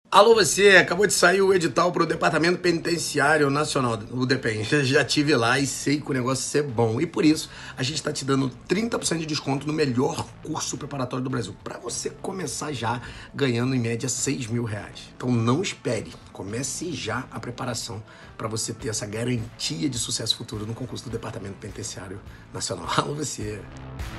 Alô você, acabou de sair o edital para o Departamento Penitenciário Nacional, o DEPEN. Já tive lá e sei que o negócio é bom. E por isso, a gente está te dando 30% de desconto no melhor curso preparatório do Brasil. Para você começar já ganhando em média R$ 6.000. Então não espere, comece já a preparação para você ter essa garantia de sucesso futuro no concurso do Departamento Penitenciário Nacional. Alô você.